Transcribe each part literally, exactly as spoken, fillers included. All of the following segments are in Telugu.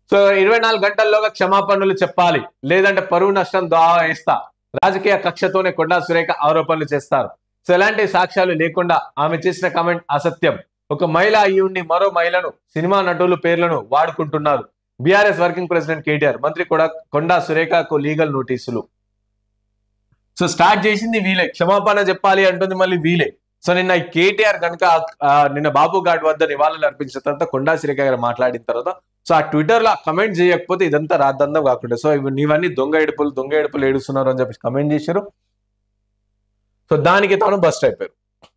సో ఇరవై నాలుగు గంటల్లోగా క్షమాపణలు చెప్పాలి, లేదంటే పరువు నష్టం దావా వేస్తా. రాజకీయ కక్షతోనే కొండా సురేఖ ఆరోపణలు చేస్తారు. సో ఎలాంటి సాక్ష్యాలు లేకుండా ఆమె చేసిన కామెంట్ అసత్యం. ఒక మహిళ అయ్యుండి మరో మహిళను సినిమా నటుల పేర్లను వాడుకుంటున్నారు. బీఆర్ఎస్ వర్కింగ్ ప్రెసిడెంట్ కేటీఆర్, మంత్రి కూడా కొండా సురేఖకు లీగల్ నోటీసులు. సో స్టార్ట్ చేసింది వీలే, క్షమాపణ చెప్పాలి అంటుంది మళ్ళీ వీలే. సో నిన్న కేటీఆర్ కనుక నిన్న బాబు ఘాట్ వద్ద నివాళులు అర్పించిన తర్వాత కొండా సురేఖ గారు మాట్లాడిన తర్వాత సో ఆ ట్విట్టర్ లో కమెంట్ చేయకపోతే ఇదంతా రాద్దందం కాకుండా సో ఇవి నీవన్నీ దొంగ ఎడుపులు దొంగ ఎడుపులు ఏడుస్తున్నారు అని చెప్పి కమెంట్ చేశారు. సో దానికి తాను బస్ట్ అయిపోయారు.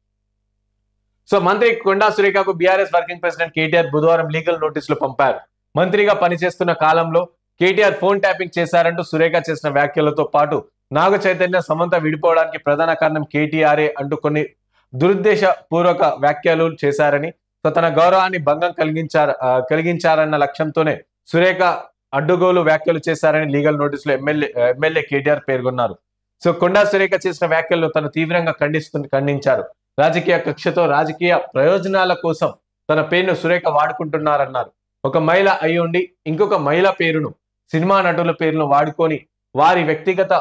సో మంత్రి కొండా సురేఖకు బీఆర్ఎస్ వర్కింగ్ ప్రెసిడెంట్ కేటీఆర్ బుధవారం లీగల్ నోటీసులు పంపారు. మంత్రిగా పనిచేస్తున్న కాలంలో కేటీఆర్ ఫోన్ ట్యాపింగ్ చేశారంటూ సురేఖ చేసిన వ్యాఖ్యలతో పాటు నాగ చైతన్య సమంత విడిపోవడానికి ప్రధాన కారణం కేటీఆర్ఏ అంటూ కొన్ని దురుద్దేశ పూర్వక వ్యాఖ్యలు చేశారని, సో తన గౌరవాన్ని భంగం కలిగించారు కలిగించారన్న లక్ష్యంతోనే సురేఖ అడ్డుగోలు వ్యాఖ్యలు చేశారని లీగల్ నోటీసులు ఎమ్మెల్యే ఎమ్మెల్యే కేటీఆర్ పేర్కొన్నారు. సో కొండా సురేఖ చేసిన వ్యాఖ్యలను తను తీవ్రంగా ఖండిస్తు ఖండించారు. రాజకీయ కక్షతో రాజకీయ ప్రయోజనాల కోసం తన పేరును సురేఖ వాడుకుంటున్నారన్నారు. ఒక మహిళ అయి ఉండి ఇంకొక మహిళ పేరును సినిమా నటుల పేరును వాడుకొని వారి వ్యక్తిగత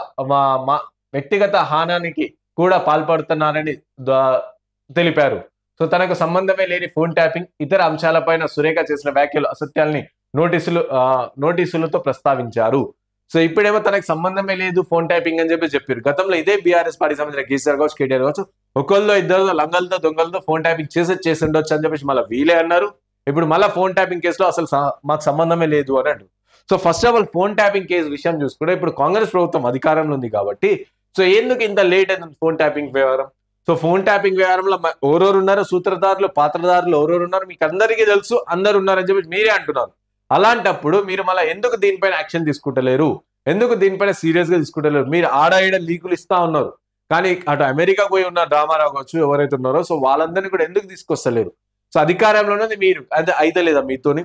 వ్యక్తిగత హానానికి కూడా పాల్పడుతున్నారని తెలిపారు. సో తనకు సంబంధమే లేని ఫోన్ ట్యాపింగ్, ఇతర అంశాలపైన సురేఖ చేసిన వ్యాఖ్యలు అసత్యాల్ని నోటీసులు నోటీసులతో ప్రస్తావించారు. సో ఇప్పుడేమో తనకు సంబంధమే లేదు ఫోన్ ట్యాపింగ్ అని చెప్పి చెప్పారు. గతంలో ఇదే బీఆర్ఎస్ పార్టీ సంబంధించిన కేసీఆర్ కావచ్చు, కేటీఆర్ కావచ్చు, ఒకళ్ళతో ఇద్దరు లంగలతో దొంగలతో ఫోన్ ట్యాపింగ్ చేసి చేసి ఉండొచ్చు అని చెప్పేసి మళ్ళీ వీలే అన్నారు. ఇప్పుడు మళ్ళీ ఫోన్ ట్యాపింగ్ కేసులో అసలు మాకు సంబంధమే లేదు అని అంటారు. So first of all phone tapping case విషయం చూసుకుంటే ఇప్పుడు కాంగ్రెస్ ప్రభుత్వం అధికారంలో ఉంది కాబట్టి సో ఎందుకు ఇంత లేట్ అయింది ఫోన్ ట్యాపింగ్ వ్యవహారం. సో ఫోన్ ట్యాపింగ్ వ్యవహారంలో ఎవరెవరు ఉన్నారు, సూత్రధారులు పాత్రధారులు ఎవరెవరు ఉన్నారు మీకు అందరికీ తెలుసు, అందరు ఉన్నారని చెప్పి మీరే అంటున్నారు. అలాంటప్పుడు మీరు మళ్ళీ ఎందుకు దీనిపైన యాక్షన్ తీసుకుంటలేరు, ఎందుకు దీనిపైన సీరియస్ గా తీసుకుంటలేరు? మీరు ఆడ ఈడ లీకులు ఇస్తా ఉన్నారు, కానీ అటు అమెరికా పోయి ఉన్న డ్రామారావు కావచ్చు ఎవరైతే ఉన్నారో సో వాళ్ళందరినీ కూడా ఎందుకు తీసుకొస్తలేరు? సో అధికారంలో ఉన్నది మీరు, అది అయితే లేదా మీతోని?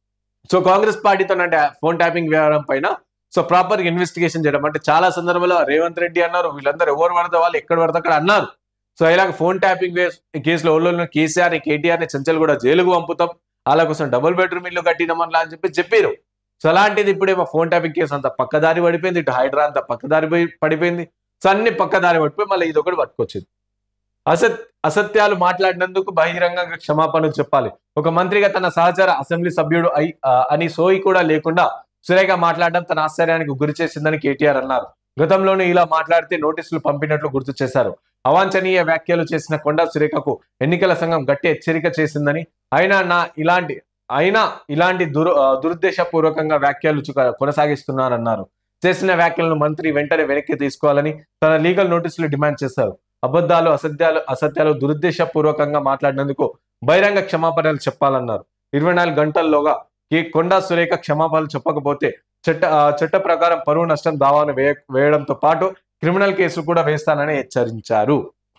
సో కాంగ్రెస్ పార్టీతో అంటే ఫోన్ ట్యాపింగ్ వ్యవహారం పైన సో ప్రాపర్ ఇన్వెస్టిగేషన్ చేయడం అంటే చాలా సందర్భంలో రేవంత్ రెడ్డి అన్నారు, వీళ్ళందరూ ఎవరు పడితే వాళ్ళు ఎక్కడ పడితే అక్కడ అన్నారు. సో ఇలాగ ఫోన్ ట్యాపింగ్ కేసులో ఎవరు కేసీఆర్ ని కేటీఆర్ ని చంచల్ కూడా జైలుకు పంపుతాం, వాళ్ళ కోసం డబుల్ బెడ్రూమ్ ఇల్లు కట్టినామని అని చెప్పి చెప్పారు. సో అలాంటిది ఇప్పుడేమో ఫోన్ ట్యాపింగ్ కేసు అంతా పక్కదారి పడిపోయింది, ఇటు హైడ్రా అంతా పక్కదారి పడిపోయింది. సో అన్ని పక్కదారి పడిపోయి మళ్ళీ ఇది ఒకటి పట్టుకొచ్చింది. అసత్ అసత్యాలు మాట్లాడినందుకు బహిరంగంగా క్షమాపణలు చెప్పాలి. ఒక మంత్రిగా తన సహచర అసెంబ్లీ సభ్యుడు అయి అని సోయి కూడా లేకుండా సురేఖ మాట్లాడడం తన ఆశ్చర్యానికి గురి చేసిందని కేటీఆర్ అన్నారు. గతంలోనే ఇలా మాట్లాడితే నోటీసులు పంపినట్లు గుర్తు చేశారు. అవాంఛనీయ వ్యాఖ్యలు చేసిన కొండా సురేఖకు ఎన్నికల సంఘం గట్టి హెచ్చరిక చేసిందని, అయినా నా ఇలాంటి అయినా ఇలాంటి దురు దురుద్దేశపూర్వకంగా వ్యాఖ్యలు కొనసాగిస్తున్నారన్నారు. చేసిన వ్యాఖ్యలను మంత్రి వెంటనే వెనక్కి తీసుకోవాలని తన లీగల్ నోటీసులు డిమాండ్ చేశారు. అబద్ధాలు అసత్యాలు అసత్యాలు దురుద్దేశపూర్వకంగా మాట్లాడినందుకు బహిరంగ క్షమాపణలు చెప్పాలన్నారు. ఇరవై నాలుగు గంటల్లోగా కే కొండా సురేఖ క్షమాపణలు చెప్పకపోతే చట్ట చట్ట ప్రకారం పరువు నష్టం దావాను వేయ వేయడంతో పాటు క్రిమినల్ కేసులు కూడా వేస్తానని హెచ్చరించారు.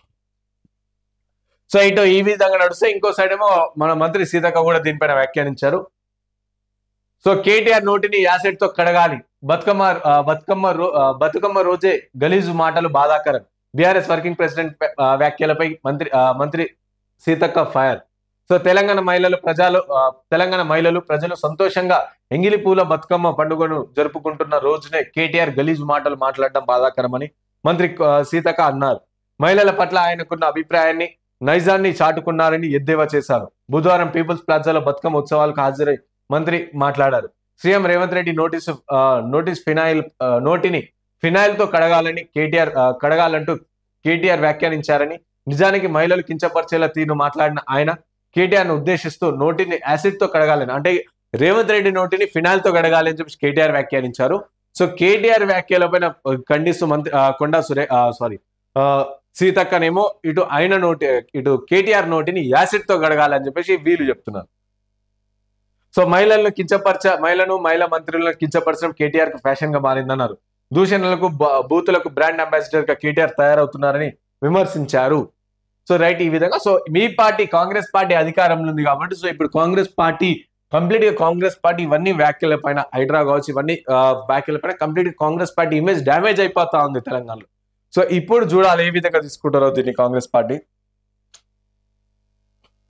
సో ఇటు ఈ విధంగా నడుస్తే ఇంకో సైడ్ ఏమో మన మంత్రి సీతక్క కూడా దీనిపైన వ్యాఖ్యానించారు. సో కేటీఆర్ నోటిని యాసిడ్ తో కడగాలి, బతుకమ్మ బతుకమ్మ బతుకమ్మ రోజే గలీజు మాటలు బాధాకరం. బీఆర్ఎస్ వర్కింగ్ ప్రెసిడెంట్ వ్యాఖ్యలపై మంత్రి మంత్రి సీతక్క ఫైర్. సో తెలంగాణ మహిళలు ప్రజలు తెలంగాణ మహిళలు ప్రజలు సంతోషంగా ఎంగిలి పూల బతుకమ్మ పండుగను జరుపుకుంటున్న రోజునే కేటీఆర్ గలీజు మాటలు మాట్లాడడం బాధాకరమని మంత్రి సీతక్క అన్నారు. మహిళల పట్ల ఆయనకున్న అభిప్రాయాన్ని నైజాన్ని చాటుకున్నారని ఎద్దేవా చేశారు. బుధవారం పీపుల్స్ ప్లాజాలో బతుకమ్మ ఉత్సవాలకు హాజరై మంత్రి మాట్లాడారు. CM Revanth Reddy notice notice phenyl నోటిని ఫినాయిల్ తో కడగాలని కేటీఆర్ కడగాలంటూ కేటీఆర్ వ్యాఖ్యానించారని, నిజానికి మహిళలు కించపరిచేలా తీరు మాట్లాడిన ఆయన కేటీఆర్ ను ఉద్దేశిస్తూ నోటిని యాసిడ్ తో కడగాలని అంటే రేవంత్ రెడ్డి నోటిని ఫినాయిల్ తో కడగాలి అని చెప్పి కేటీఆర్ వ్యాఖ్యానించారు. సో కేటీఆర్ వ్యాఖ్యల పైన ఖండిస్తూ మంత్రి కొండా సురే సారీ సీతక్కనేమో ఇటు ఆయన నోటి ఇటు కేటీఆర్ నోటిని యాసిడ్ తో కడగాలని చెప్పేసి వీళ్ళు చెప్తున్నారు. సో మహిళలను కించపరచ మహిళను మహిళా మంత్రులను కించపరచడం కేటీఆర్ కు ఫ్యాషన్ గా మారిందన్నారు. దూషణలకు బూతులకు బ్రాండ్ అంబాసిడర్ గా కేటీఆర్ తయారవుతున్నారని విమర్శించారు. సో రైట్, ఈ విధంగా సో మీ పార్టీ కాంగ్రెస్ పార్టీ అధికారంలో ఉంది కాబట్టి సో ఇప్పుడు కాంగ్రెస్ పార్టీ కంప్లీట్ గా కాంగ్రెస్ పార్టీ ఇవన్నీ వ్యాఖ్యల పైన హైడ్రా కావచ్చు ఇవన్నీ వ్యాఖ్యల పైన కంప్లీట్ గా కాంగ్రెస్ పార్టీ ఇమేజ్ డ్యామేజ్ అయిపోతా ఉంది తెలంగాణలో. సో ఇప్పుడు చూడాలి ఏ విధంగా తీసుకుంటారో దీన్ని కాంగ్రెస్ పార్టీ.